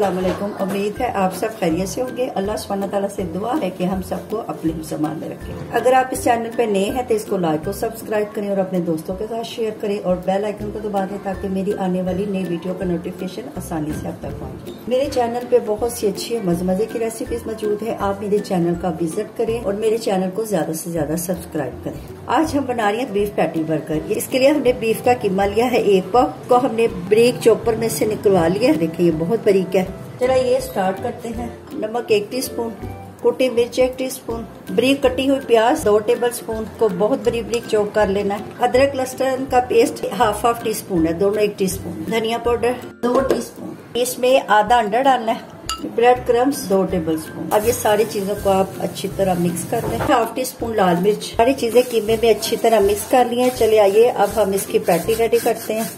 अस्सलाम वालेकुम। उम्मीद है आप सब खैरियत से होंगे। अल्लाह सुब्हानहू तआला से दुआ है कि हम सबको अपने ज़मान में रखें। अगर आप इस चैनल पे नए हैं तो इसको लाइक और सब्सक्राइब करें और अपने दोस्तों के साथ शेयर करें और बेल आइकन को दबा दें ताकि मेरी आने वाली नई वीडियो का नोटिफिकेशन आसानी से आप तक पहुँचे। मेरे चैनल पे बहुत सी अच्छी मजे की रेसिपीज मौजूद है। आप मेरे चैनल का विजिट करें और मेरे चैनल को ज्यादा से ज्यादा सब्सक्राइब करें। आज हम बना रहे हैं बीफ पैटी बर्गर। इसके लिए हमने बीफ का कीमा लिया है 1 पाव को हमने ब्रेक चॉपर में से निकलवा लिया। देखिए ये बहुत बारीक है। चला ये स्टार्ट करते हैं। नमक 1 टीस्पून, कुटी मिर्च 1 टीस्पून, बारीक कटी हुई प्याज 2 टेबलस्पून को बहुत बारीक चॉप कर लेना है। अदरक लहसुन का पेस्ट हाफ टीस्पून है, दोनों 1 टीस्पून। धनिया पाउडर 2 टीस्पून। इसमें आधा अंडा डालना है। Bread crumbs 2 tablespoon. अब ये सारी चीजों को आप अच्छी तरह मिक्स कर लें। हाफ टीस्पून लाल मिर्च। सारी चीजें कीमे में अच्छी तरह मिक्स कर ली है। चले आइए अब हम इसकी पैटी रेडी करते हैं।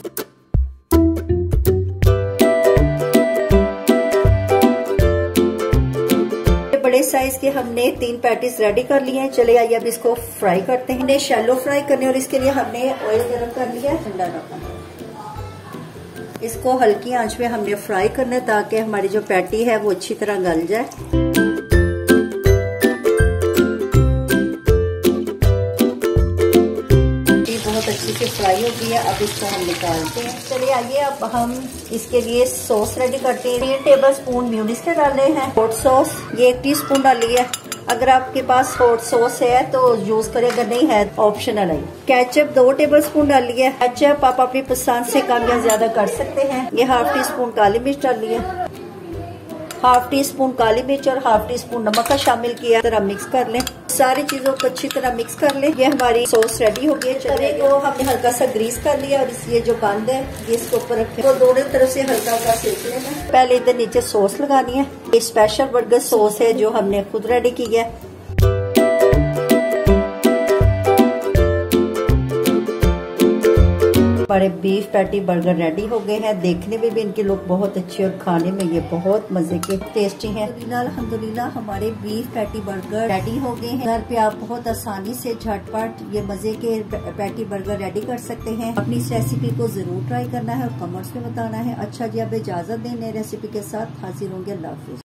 बड़े साइज के हमने 3 पैटीज रेडी कर लिए हैं। चले आइए अब इसको फ्राई करते हैं। इन्हें शैलो फ्राई करने और इसके लिए हमने ऑयल गर्म कर लिया है। ठंडा रखना। इसको हल्की आंच में हमने फ्राई करना है ताकि हमारी जो पैटी है वो अच्छी तरह गल जाए। ये बहुत अच्छी से फ्राई हो गई है। अब इसको हम निकालते हैं। चलिए आइए अब हम इसके लिए सॉस रेडी करते हैं। 3 टेबलस्पून म्यूनिस के डाले हैं। हॉट सॉस ये 1 टीस्पून डाली है। अगर आपके पास हॉट सॉस है तो यूज करें, अगर नहीं है ऑप्शनल है। केचप 2 टेबलस्पून डाली है। केचप आप अपनी पसंद से कम या ज्यादा कर सकते हैं। ये हाफ टीस्पून काली मिर्च डाली है। हाफ टीस्पून काली मिर्च और हाफ टीस्पून नमक का शामिल किया। तरह मिक्स कर लें। सारी चीजों को अच्छी तरह मिक्स कर लें। ये हमारी सॉस रेडी हो गई है। तवे को हमने हल्का सा ग्रीस कर लिया और ये जो बंद है ये इसके ऊपर रखे तो दोनों तरफ से हल्का सा सेक लेना। पहले इधर नीचे सॉस लगानी है। ये स्पेशल बर्गर सॉस है जो हमने खुद रेडी की है। हमारे बीफ पैटी बर्गर रेडी हो गए हैं। देखने में भी इनके लुक बहुत अच्छे और खाने में ये बहुत मजे के टेस्टी हैं। अल्हम्दुलिल्लाह हमारे बीफ पैटी बर्गर रेडी हो गए हैं। घर पे आप बहुत आसानी से झटपट ये मजे के पैटी बर्गर रेडी कर सकते हैं। अपनी इस रेसिपी को जरूर ट्राई करना है और कमेंट्स में बताना है। अच्छा जी अब इजाजत दें, नई रेसिपी के साथ हाजिर होंगे। अल्लाह हाफिज।